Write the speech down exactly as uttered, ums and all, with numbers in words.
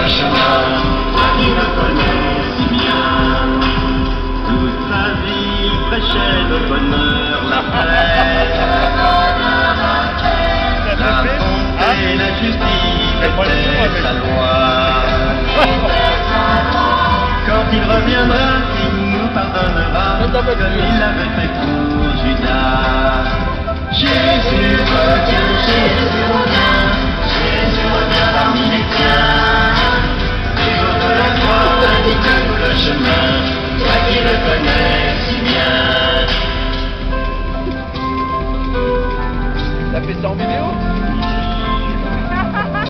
le chemin, toi qui le connais si bien. Toute sa vie prêchait le bonheur, la paix, la bonté, la justice était sa loi. Quand il reviendra, il nous pardonnera, comme il l'avait fait